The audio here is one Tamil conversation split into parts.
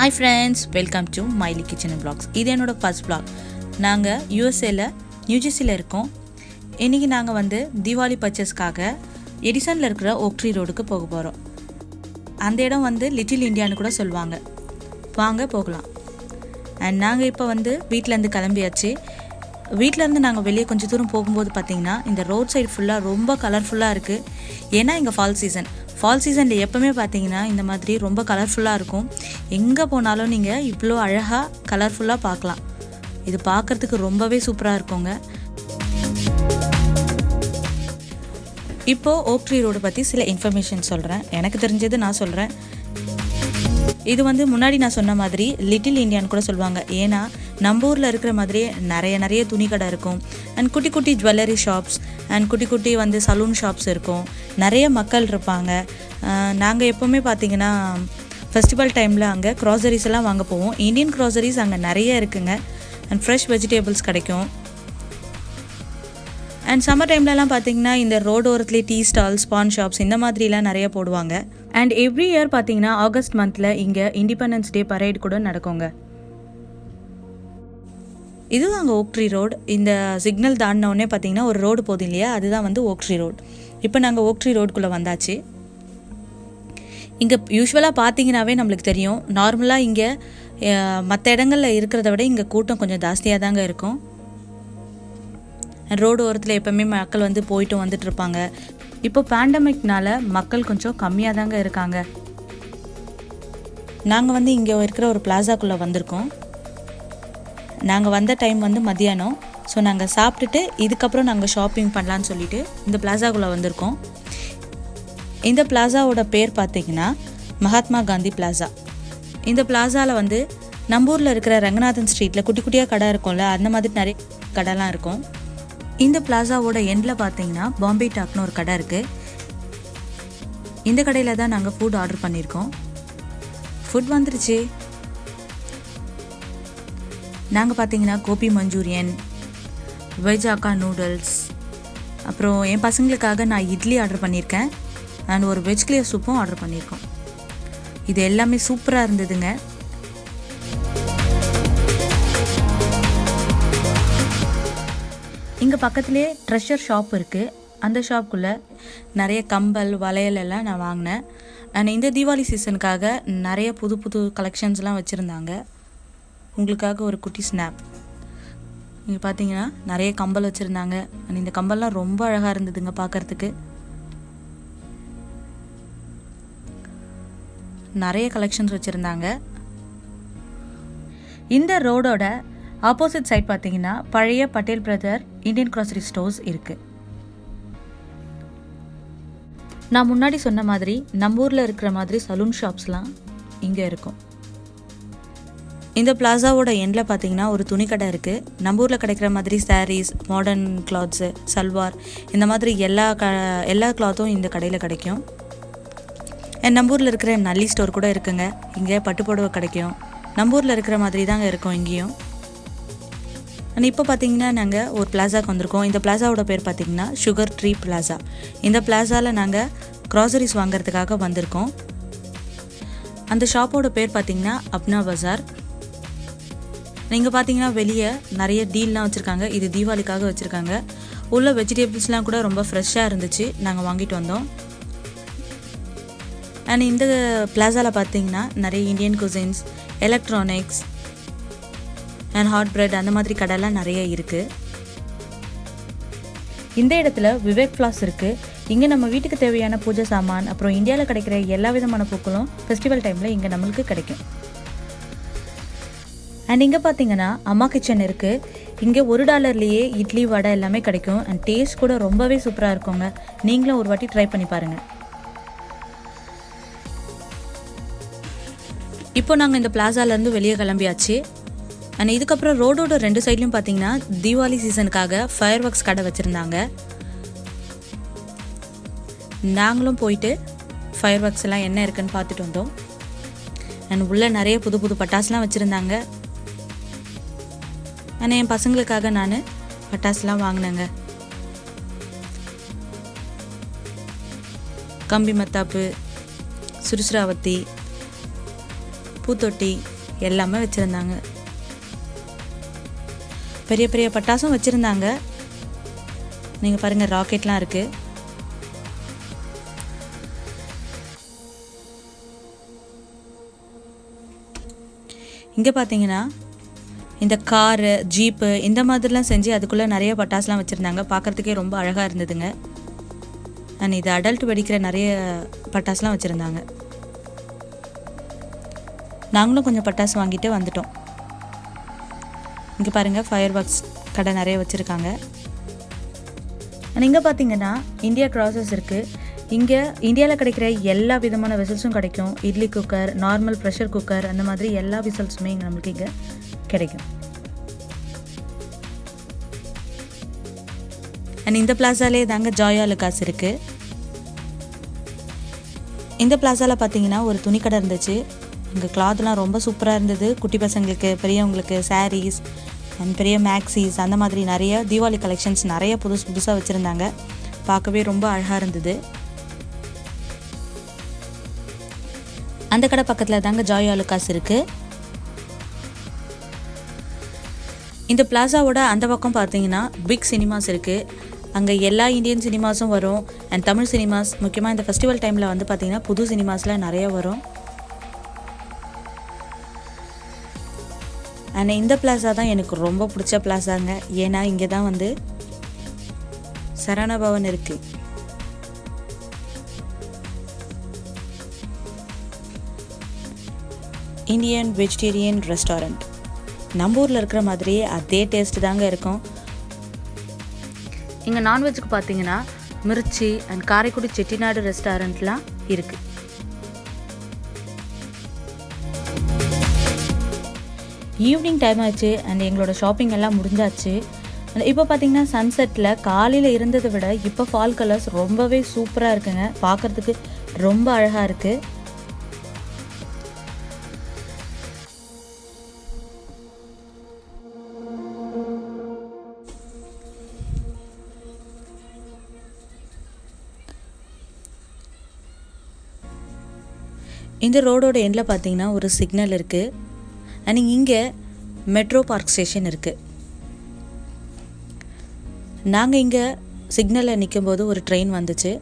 Hi friends, welcome to Myli Kitchen and Vlogs. இது என்னோட ஃபர்ஸ்ட் vlog. நாங்க யுஎஸ்ஏல நியூ ஜெர்சில இருக்கோம். இன்னைக்கு நாங்க வந்து தீபாவளி பர்ச்சேஸ்க்காக எடிசன்ல இருக்கிற ஓக் ட்ரீ ரோடுக்கு போக போறோம். அந்த இடம் வந்து லிட்டில் இந்தியான்னு கூட சொல்வாங்க. வாங்க போகலாம். And நாங்க இப்போ வந்து வீட்ல இருந்து கிளம்பியாச்சு. வீட்ல இருந்து நாங்க வெளிய கொஞ்சம் தூரம் போகும்போது பாத்தீங்கன்னா இந்த ரோட் சைடு ஃபுல்லா ரொம்ப கலர்ஃபுல்லா இருக்கு. ஏன்னா இங்க ஃபால் சீசன். ஃபால் சீசன்ல எப்பவுமே பாத்தீங்கன்னா இந்த மாதிரி ரொம்ப கலர்ஃபுல்லா இருக்கும். எங்க போனாலும் நீங்க இவ்ளோ அழகா கலர்ஃபுல்லா பார்க்கலாம். இது பார்க்கிறதுக்கு ரொம்பவே சூப்பரா இருக்குங்க. இப்போ ஓக் ட்ரீ ரோட் பத்தி சில இன்ஃபர்மேஷன் சொல்றேன். எனக்கு தெரிஞ்சது நான் சொல்றேன். இது வந்து முன்னாடி நான் சொன்ன மாதிரி லிட்டில் இந்தியான்னு கூட சொல்வாங்க. ஏன்னா நம்ம ஊர்ல இருக்கிற மாதிரி நிறைய துணி கடை இருக்கும். அண்ட் குட்டி குட்டி ஜுவல்லரி ஷாப்ஸ் அண்ட் குட்டி குட்டி வந்து சலூன் ஷாப்ஸ் இருக்கும். நிறைய மக்கள் இருப்பாங்க. நாங்கள் எப்போவுமே பார்த்தீங்கன்னா ஃபெஸ்டிவல் டைமில் அங்கே க்ராசரிஸ் எல்லாம் வாங்க போவோம். இந்தியன் க்ராசரிஸ் அங்கே நிறைய இருக்குங்க. அண்ட் ஃப்ரெஷ் வெஜிடேபிள்ஸ் கிடைக்கும். அண்ட் சம்மர் டைம்லலாம் பார்த்தீங்கன்னா இந்த ரோடு ஓரத்துலேயே டீ ஸ்டால்ஸ், பான் ஷாப்ஸ் இந்த மாதிரிலாம் நிறைய போடுவாங்க. அண்ட் எவ்ரி இயர் பார்த்தீங்கன்னா ஆகஸ்ட் மந்தில் இங்கே இண்டிபெண்டன்ஸ் டே பரேட் கூட நடக்குங்க. இதுதான் அங்கே ஓக் ட்ரீ ரோடு. இந்த சிக்னல் தாண்டினோடனே பார்த்தீங்கன்னா ஒரு ரோடு போதும் இல்லையா, அதுதான் வந்து ஓக் ட்ரீ ரோடு. இப்போ நாங்கள் ஓக் ட்ரீ ரோடுக்குள்ளே வந்தாச்சு. இங்கே யூஸ்வலாக பார்த்தீங்கன்னாவே நம்மளுக்கு தெரியும், நார்மலாக இங்கே மற்ற இடங்களில் இருக்கிறத விட இங்கே கூட்டம் கொஞ்சம் ஜாஸ்தியாக தாங்க இருக்கும். ரோடு ஓரத்தில் எப்போவுமே மக்கள் வந்து போயிட்டு வந்துட்டு இருப்பாங்க. இப்போ பேண்டமிக்னால மக்கள் கொஞ்சம் கம்மியாக தாங்க இருக்காங்க. நாங்கள் வந்து இங்கே இருக்கிற ஒரு பிளாசாக்குள்ளே வந்திருக்கோம். நாங்கள் வந்த டைம் வந்து மதியானம். ஸோ நாங்கள் சாப்பிட்டுட்டு இதுக்கப்புறம் நாங்கள் ஷாப்பிங் பண்ணலான்னு சொல்லிட்டு இந்த பிளாசாக்குள்ளே வந்திருக்கோம். இந்த பிளாசாவோட பேர் பார்த்தீங்கன்னா மகாத்மா காந்தி பிளாசா. இந்த பிளாசாவில் வந்து நம்ம ஊரில் இருக்கிற ரங்கநாதன் ஸ்ட்ரீட்டில் குட்டி குட்டியாக கடை இருக்கும்ல, அந்த மாதிரி நிறைய கடைலாம் இருக்கும். இந்த பிளாசாவோட எண்டில் பார்த்தீங்கன்னா பாம்பே டாக்னு ஒரு கடை இருக்குது. இந்த கடையில் தான் நாங்கள் ஃபுட் ஆர்டர் பண்ணியிருக்கோம். ஃபுட் வந்துருச்சு. நாங்கள் பார்த்தீங்கன்னா gobi manchurian, veg hakka noodles, அப்புறம் என் பசங்களுக்காக நான் இட்லி ஆர்டர் பண்ணியிருக்கேன். அண்ட் ஒரு வெஜ் கிளியர் சூப்பும் ஆர்டர் பண்ணியிருக்கோம். இது எல்லாமே சூப்பராக இருந்ததுங்க. இங்கே பக்கத்துலேயே ட்ரெஷர் ஷாப் இருக்குது. அந்த ஷாப்புக்குள்ளே நிறைய கம்பல், வளையல் எல்லாம் நான் வாங்கினேன். அண்ட் இந்த தீபாவளி சீசனுக்காக நிறைய புது கலெக்ஷன்ஸ்லாம் வச்சுருந்தாங்க. உங்களுக்காக ஒரு குட்டி ஸ்னாப். இங்கே பார்த்தீங்கன்னா நிறைய கம்பல் வச்சுருந்தாங்க. அண்ட் இந்த கம்பல்லாம் ரொம்ப அழகாக இருந்ததுங்க பார்க்குறதுக்கு. நிறைய கலெக்ஷன்ஸ் வச்சுருந்தாங்க. இந்த ரோடோட ஆப்போசிட் சைட் பார்த்தீங்கன்னா பழைய Patel brother Indian grocery stores இருக்குது. நான் முன்னாடி சொன்ன மாதிரி நம்ம ஊரில் இருக்கிற மாதிரி சலூன் ஷாப்ஸ்லாம் இங்கே இருக்கும். இந்த பிளாசாவோட எண்டில் பார்த்தீங்கன்னா ஒரு துணி கடை இருக்குது. நம்ம ஊரில் கிடைக்கிற மாதிரி சாரீஸ், மாடர்ன் கிளாத்ஸு, சல்வார் இந்த மாதிரி எல்லா கிளாத்தும் இந்த கடையில் கிடைக்கும். நம்ம ஊரில் இருக்கிற நல்லி ஸ்டோர் கூட இருக்குங்க. இங்கே பட்டுப்புடவை கிடைக்கும். நம்ம ஊரில் இருக்கிற மாதிரி தாங்க இருக்கும் இங்கேயும். ஆனால் இப்போ பார்த்தீங்கன்னா நாங்கள் ஒரு பிளாசாக்கு வந்திருக்கோம். இந்த பிளாசாவோட பேர் பார்த்தீங்கன்னா சுகர் ட்ரீ பிளாசா. இந்த பிளாசாவில் நாங்கள் க்ராசரிஸ் வாங்கிறதுக்காக வந்திருக்கோம். அந்த ஷாப்போட பேர் பார்த்தீங்கன்னா அப்னா பஜார். நீங்கள் பார்த்தீங்கன்னா வெளியே நிறைய டீல்லாம் வச்சுருக்காங்க. இது தீபாவளிக்காக வச்சுருக்காங்க. உள்ள வெஜிடபிள்ஸ்லாம் கூட ரொம்ப ஃப்ரெஷ்ஷாக இருந்துச்சு. நாங்கள் வாங்கிட்டு வந்தோம். அண்ட் இந்த பிளாசாவில் பார்த்தீங்கன்னா நிறைய Indian cuisines, electronics and hot bread அந்த மாதிரி கடைலாம் நிறைய இருக்குது. இந்த இடத்துல விவேக் ஃப்ளாஸ் இருக்குது. இங்கே நம்ம வீட்டுக்கு தேவையான பூஜை சாமான், அப்புறம் இந்தியாவில் கிடைக்கிற எல்லா விதமான பூக்களும் ஃபெஸ்டிவல் டைமில் இங்கே நம்மளுக்கு கிடைக்கும். அண்ட் இங்கே பார்த்தீங்கன்னா அம்மா கிச்சன் இருக்குது. இங்கே $1 இட்லி, வடை எல்லாமே கிடைக்கும். அண்ட் டேஸ்ட் கூட ரொம்பவே சூப்பராக இருக்குங்க. நீங்களும் ஒரு வாட்டி ட்ரை பண்ணி பாருங்கள். இப்போ நாங்கள் இந்த பிளாசாலேருந்து வெளியே கிளம்பியாச்சு. அண்ட் இதுக்கப்புறம் ரோடோட 2 சைட்லையும் பார்த்தீங்கன்னா தீபாவளி சீசனுக்காக ஃபயர் ஒர்க்ஸ் கடை வச்சுருந்தாங்க. நாங்களும் போயிட்டு ஃபயர் ஒர்க்ஸ் எல்லாம் என்ன இருக்குன்னு பார்த்துட்டு வந்தோம். அண்ட் உள்ளே நிறைய புது பட்டாசுலாம் வச்சுருந்தாங்க. ஆனால் என் பசங்களுக்காக நான் பட்டாசுலாம் வாங்கினேங்க. கம்பி மத்தாப்பு, சுறுசுறாவத்தி, பூத்தொட்டி எல்லாமே வச்சுருந்தாங்க. பெரிய பெரிய பட்டாசும் வச்சுருந்தாங்க. நீங்கள் பாருங்கள், ராக்கெட்லாம் இருக்குது. இங்கே பார்த்தீங்கன்னா இந்த காரு, ஜீப்பு இந்த மாதிரிலாம் செஞ்சு அதுக்குள்ளே நிறைய பட்டாசுலாம் வச்சுருந்தாங்க. பார்க்குறதுக்கே ரொம்ப அழகாக இருந்ததுங்க. அண்ட் இது அடல்ட் வெடிக்கிற நிறைய பட்டாசுலாம் வச்சுருந்தாங்க. நாங்களும் கொஞ்சம் பட்டாசு வாங்கிட்டு வந்துட்டோம். இங்கே பாருங்கள், ஃபயர் ஒர்க்ஸ் கடை நிறைய வச்சுருக்காங்க. அண்ட் இங்கே பார்த்தீங்கன்னா இந்தியா க்ராசஸ் இருக்குது. இங்கே இந்தியாவில் கிடைக்கிற எல்லா விதமான விசில்ஸும் கிடைக்கும். Idli cooker, normal pressure cooker, அந்த மாதிரி எல்லா விசில்ஸுமே இங்கே நம்மளுக்கு இங்கே கிடைக்கும். அண்ட் இந்த பிளாஸாலே தாங்க ஜோயாலுகாஸ் இருக்குது. இந்த பிளாஸாவில் பார்த்தீங்கன்னா ஒரு துணிக்கடை இருந்துச்சு. இங்கே கிளாத்லாம் ரொம்ப சூப்பராக இருந்தது. குட்டி பசங்களுக்கு, பெரியவங்களுக்கு சாரீஸ் அண்ட் பெரிய மேக்ஸிஸ் அந்த மாதிரி நிறைய தீபாவளி கலெக்ஷன்ஸ் நிறைய புதுசாக வச்சுருந்தாங்க. பார்க்கவே ரொம்ப அழகாக இருந்தது. அந்த கடை பக்கத்தில் தாங்க ஜோயாலுகாஸ் இருக்குது. இந்த பிளாஸாவோட அந்த பக்கம் பார்த்தீங்கன்னா பிக் சினிமாஸ் இருக்குது. அங்கே எல்லா இந்தியன் சினிமாஸும் வரும். அண்ட் தமிழ் சினிமாஸ், முக்கியமாக இந்த ஃபெஸ்டிவல் டைமில் வந்து பார்த்திங்கன்னா புது சினிமாஸ்லாம் நிறைய வரும். அண்ட் இந்த பிளாஸா தான் எனக்கு ரொம்ப பிடிச்ச பிளாஸாங்க. ஏன்னா இங்கே தான் வந்து சரவணா பவன் இருக்குது. இந்தியன் வெஜிடேரியன் ரெஸ்டாரண்ட். நம்ம ஊரில் இருக்கிற மாதிரியே அதே டேஸ்ட் தாங்க இருக்கும். இங்கே நான்வெஜ்ஜுக்கு பார்த்தீங்கன்னா மிர்ச்சி அண்ட் காரைக்குடி செட்டிநாடு ரெஸ்டாரண்ட்லாம் இருக்குது. ஈவினிங் டைம் ஆச்சு அண்ட் எங்களோட ஷாப்பிங் எல்லாம் முடிஞ்சாச்சு. இப்போ பார்த்தீங்கன்னா சன்செட்டில் காலையில் இருந்ததை விட இப்போ ஃபால் கலர்ஸ் ரொம்பவே சூப்பராக இருக்குங்க. பார்க்குறதுக்கு ரொம்ப அழகாக இருக்குது. இந்த ரோடோட எண்டில் பார்த்தீங்கன்னா ஒரு சிக்னல் இருக்குது. அண்ட் இங்கே மெட்ரோ பார்க் ஸ்டேஷன் இருக்குது. நாங்கள் இங்கே சிக்னலில் நிற்கும்போது ஒரு ட்ரெயின் வந்துச்சு,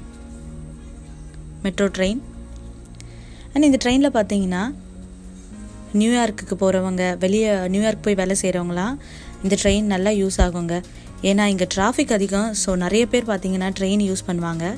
மெட்ரோ ட்ரெயின். அண்ட் இந்த ட்ரெயினில் பார்த்தீங்கன்னா நியூயார்க்குக்கு போகிறவங்க, வெளியே நியூயார்க் போய் வேலை செய்கிறவங்களாம் இந்த ட்ரெயின் நல்லா யூஸ் ஆகுங்க. ஏன்னா இங்கே டிராஃபிக் அதிகம். ஸோ நிறைய பேர் பார்த்தீங்கன்னா ட்ரெயின் யூஸ் பண்ணுவாங்க.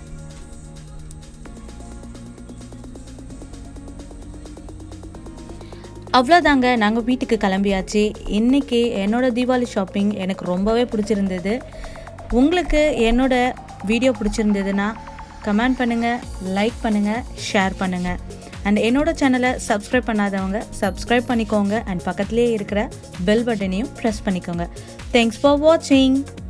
அவ்வளோதாங்க, நாங்கள் வீட்டுக்கு கிளம்பியாச்சு. இன்றைக்கி என்னோடய தீபாவளி ஷாப்பிங் எனக்கு ரொம்பவே பிடிச்சிருந்தது. உங்களுக்கு என்னோடய வீடியோ பிடிச்சிருந்ததுன்னா கமெண்ட் பண்ணுங்கள், லைக் பண்ணுங்கள், ஷேர் பண்ணுங்கள். அண்ட் என்னோடய சேனலை சப்ஸ்கிரைப் பண்ணாதவங்க சப்ஸ்கிரைப் பண்ணிக்கோங்க. அண்ட் பக்கத்துலேயே இருக்கிற பெல் பட்டனையும் ப்ரெஸ் பண்ணிக்கோங்க. தேங்க்ஸ் ஃபார் வாட்சிங்.